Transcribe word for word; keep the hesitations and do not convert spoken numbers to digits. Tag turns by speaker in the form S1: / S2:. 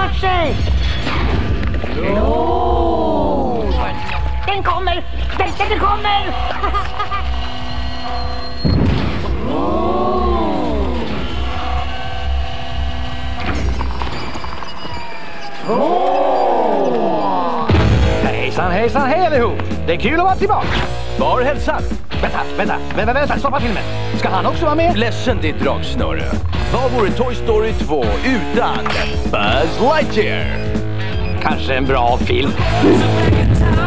S1: rör sig! Oh. Den kommer! Den, den, den kommer! Oh. Oh.
S2: Hejsan, hejsan, hej allihop! Det är kul att vara tillbaka. Var hälsan? Vänta, vänta, vänta, vänta, stoppa filmen. Ska han också vara med?
S3: Ledsen ditt dragsnöre. Vad vore Toy Story två utan Buzz Lightyear?
S2: Kanske en bra film.